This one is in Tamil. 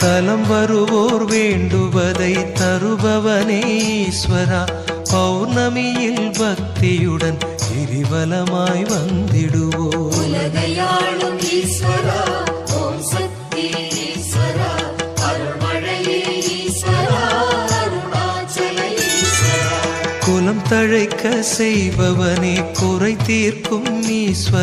தலம் வருவோர் வேண்டுவதை தருபவனே ஈஸ்வரா பௌர்ணமியில் பக்தியுடன் கிரிவலமாய் வந்திடுவோம் உலகையாளும் ஈஸ்வரா ஓம் சக்தி ஈஸ்வரா அருள்மழையே ஈஸ்வரா அருணாச்சல ஈஸ்வரா குலம் தழைக்க செய்பவனே குறை தீர்க்கும் ஈஸ்வரா